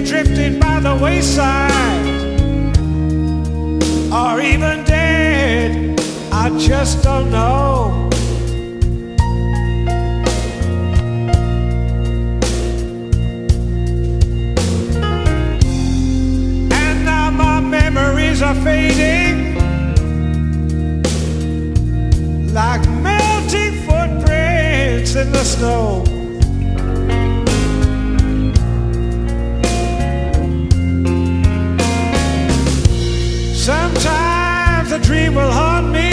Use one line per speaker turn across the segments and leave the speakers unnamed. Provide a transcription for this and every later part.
drifting by the wayside, or even dead, I just don't know. And now my memories are fading like melting footprints in the snow. Sometimes a dream will haunt me,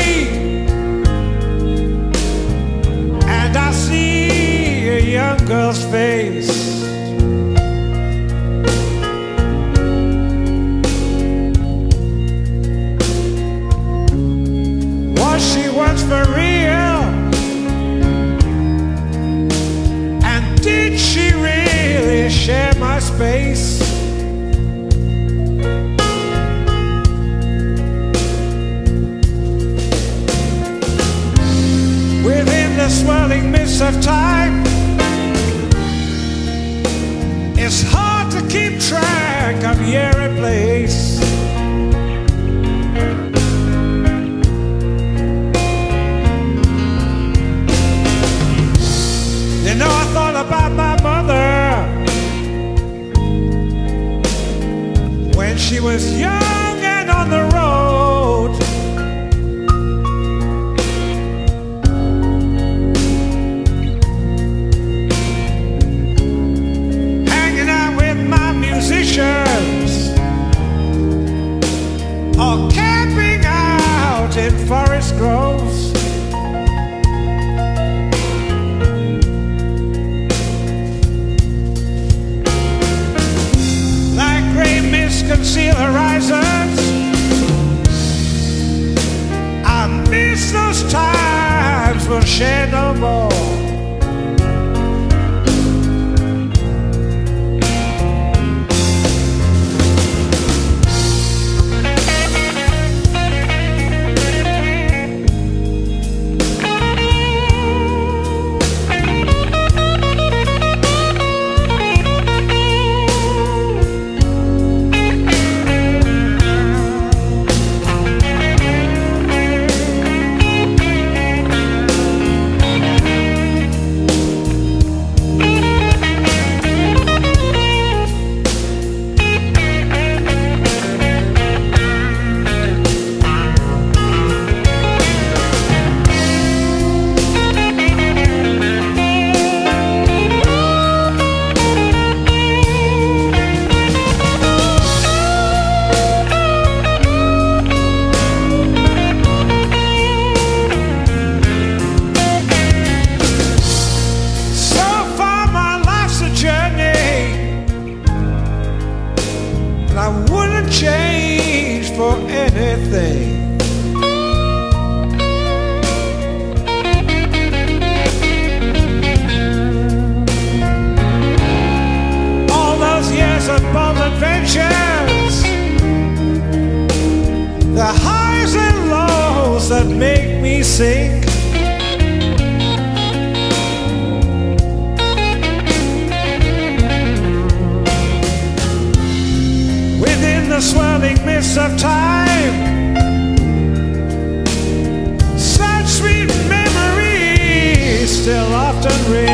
and I see a young girl's face. Was she once for real? And did she really share my space? Within the swirling mist of time, it's hard to keep track of year and place. You know, I thought about my mother when she was young and on the road. Musicians, or camping out in forest groves. Like gray mist conceal horizons, I miss those times we'll share no more. I wouldn't change for anything. All those years of bold adventures, the highs and lows that make me sing. The swirling mist of time, such sweet memories still often ring.